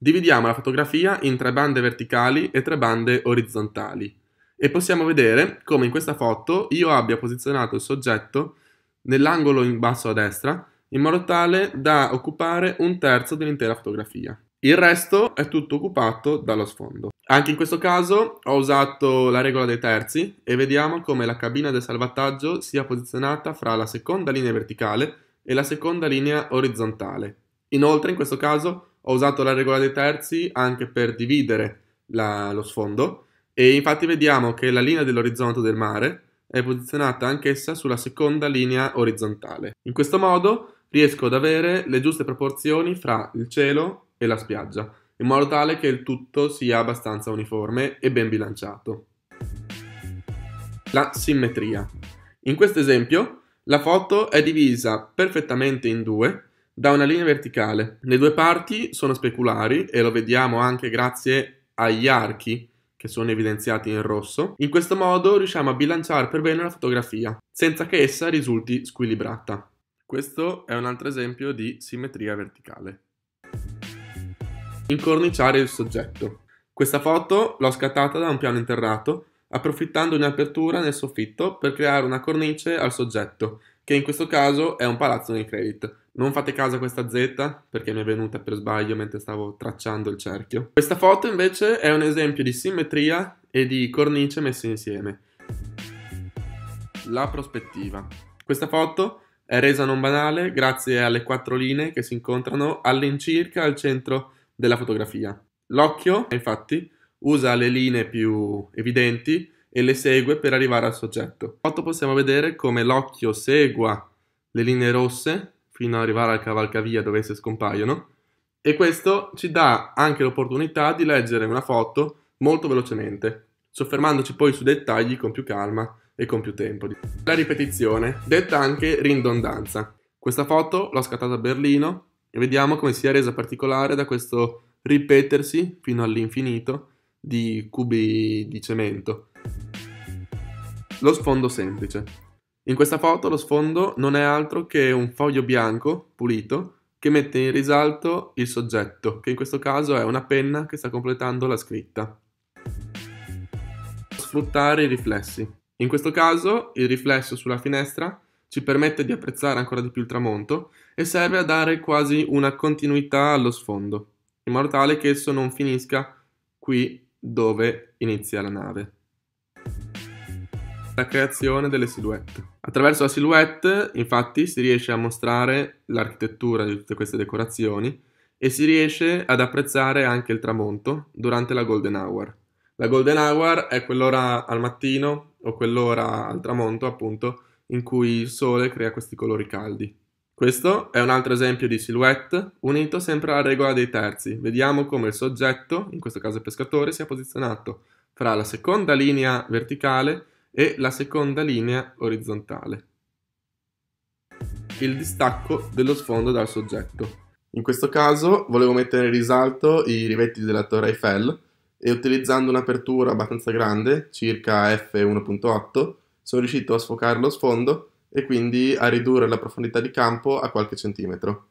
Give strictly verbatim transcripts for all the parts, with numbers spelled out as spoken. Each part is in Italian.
Dividiamo la fotografia in tre bande verticali e tre bande orizzontali e possiamo vedere come in questa foto io abbia posizionato il soggetto nell'angolo in basso a destra in modo tale da occupare un terzo dell'intera fotografia. Il resto è tutto occupato dallo sfondo. Anche in questo caso ho usato la regola dei terzi e vediamo come la cabina del salvataggio sia posizionata fra la seconda linea verticale e la seconda linea orizzontale. Inoltre in questo caso ho usato la regola dei terzi anche per dividere la, lo sfondo e infatti vediamo che la linea dell'orizzonte del mare è posizionata anch'essa sulla seconda linea orizzontale. In questo modo riesco ad avere le giuste proporzioni fra il cielo e la spiaggia, in modo tale che il tutto sia abbastanza uniforme e ben bilanciato. La simmetria. In questo esempio la foto è divisa perfettamente in due da una linea verticale. Le due parti sono speculari e lo vediamo anche grazie agli archi che sono evidenziati in rosso. In questo modo riusciamo a bilanciare per bene la fotografia, senza che essa risulti squilibrata. Questo è un altro esempio di simmetria verticale. Incorniciare il soggetto. Questa foto l'ho scattata da un piano interrato, approfittando di un'apertura nel soffitto per creare una cornice al soggetto, che in questo caso è un palazzo nei credit. Non fate caso a questa Z perché mi è venuta per sbaglio mentre stavo tracciando il cerchio. Questa foto invece è un esempio di simmetria e di cornice messe insieme. La prospettiva. Questa foto è resa non banale grazie alle quattro linee che si incontrano all'incirca al centro della fotografia. L'occhio, infatti, usa le linee più evidenti e le segue per arrivare al soggetto. In foto possiamo vedere come l'occhio segua le linee rosse fino ad arrivare al cavalcavia dove esse scompaiono e questo ci dà anche l'opportunità di leggere una foto molto velocemente, soffermandoci poi su dettagli con più calma e con più tempo. La ripetizione, detta anche ridondanza. Questa foto l'ho scattata a Berlino e vediamo come sia resa particolare da questo ripetersi fino all'infinito di cubi di cemento. Lo sfondo semplice. In questa foto lo sfondo non è altro che un foglio bianco pulito che mette in risalto il soggetto, che in questo caso è una penna che sta completando la scritta. Sfruttare i riflessi. In questo caso il riflesso sulla finestra ci permette di apprezzare ancora di più il tramonto e serve a dare quasi una continuità allo sfondo, in modo tale che esso non finisca qui dove inizia la nave. La creazione delle silhouette. Attraverso la silhouette, infatti, si riesce a mostrare l'architettura di tutte queste decorazioni e si riesce ad apprezzare anche il tramonto durante la golden hour. La golden hour è quell'ora al mattino o quell'ora al tramonto, appunto, in cui il sole crea questi colori caldi. Questo è un altro esempio di silhouette unito sempre alla regola dei terzi. Vediamo come il soggetto, in questo caso il pescatore, sia posizionato fra la seconda linea verticale e la seconda linea orizzontale. Il distacco dello sfondo dal soggetto. In questo caso volevo mettere in risalto i rivetti della Torre Eiffel e utilizzando un'apertura abbastanza grande, circa effe uno punto otto, sono riuscito a sfocare lo sfondo e quindi a ridurre la profondità di campo a qualche centimetro.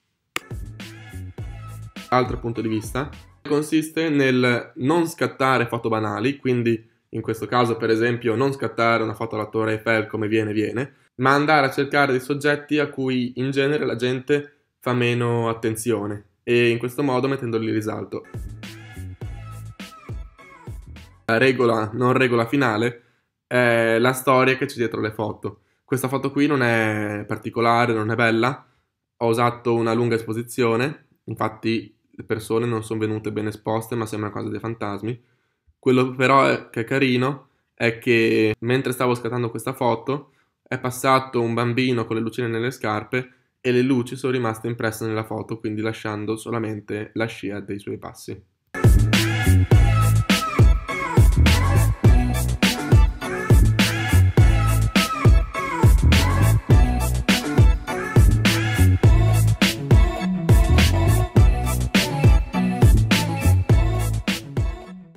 Altro punto di vista consiste nel non scattare foto banali, quindi in questo caso per esempio non scattare una foto alla Torre Eiffel come viene viene, ma andare a cercare dei soggetti a cui in genere la gente fa meno attenzione e in questo modo mettendoli in risalto. La regola, non regola finale, è la storia che c'è dietro le foto. Questa foto qui non è particolare, non è bella, ho usato una lunga esposizione, infatti le persone non sono venute ben esposte ma sembra quasi dei fantasmi. Quello però è, che è carino è che mentre stavo scattando questa foto è passato un bambino con le lucine nelle scarpe e le luci sono rimaste impresse nella foto, quindi lasciando solamente la scia dei suoi passi.